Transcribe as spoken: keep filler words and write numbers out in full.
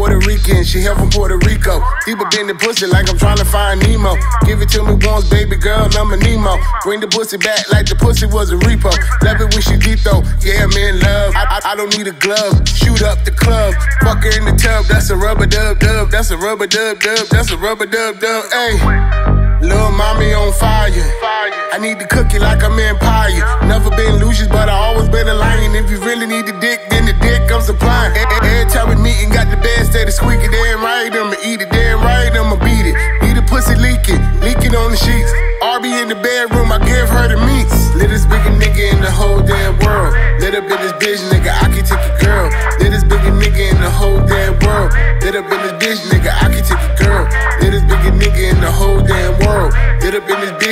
Puerto Rican, she hail from Puerto Rico. Deeper been the pussy like I'm trying to find Nemo. Give it to me once, baby girl, I'm a Nemo. Bring the pussy back like the pussy was a repo. Love it when she deep though, yeah, I'm in love. I, I, I don't need a glove, shoot up the club. Fuck her in the tub, that's a rubber dub dub. That's a rubber dub dub, that's a rubber dub dub, ayy. Lil' mommy on fire. I need the cookie like I'm Empire. Never been Lucius, but I always been a lion. If you really need the dick, then the dick I'm supplying. Every time we meet and got the bed steady squeaky. Damn right, I'ma eat it. Damn right, I'ma beat it. Need the pussy leaking, leaking on the sheets. R B in the bedroom, I give her the meats. Littest bigger nigga in the whole damn world. Lit up in this bitch, nigga, I can take a girl. Littest bigger nigga in the whole damn world. Lit up in this bitch, nigga, I can take a girl. Littest bigger nigga in the whole damn world. Lit up in this bitch.